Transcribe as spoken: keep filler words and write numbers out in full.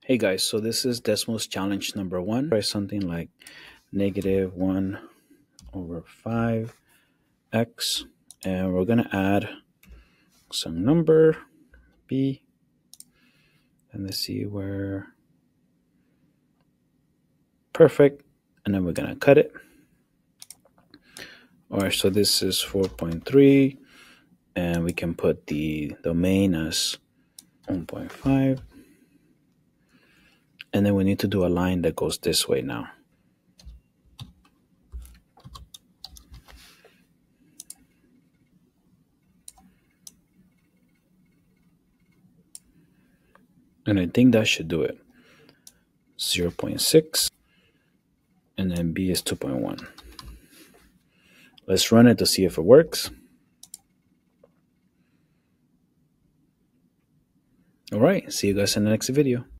Hey guys, so this is Desmos challenge number one. Try something like negative one over five x, and we're gonna add some number b, and let's see where, perfect, and then we're gonna cut it. All right, so this is four point three, and we can put the domain as one point five, and then we need to do a line that goes this way now. And I think that should do it. zero point six, and then b is two point one. Let's run it to see if it works. All right, see you guys in the next video.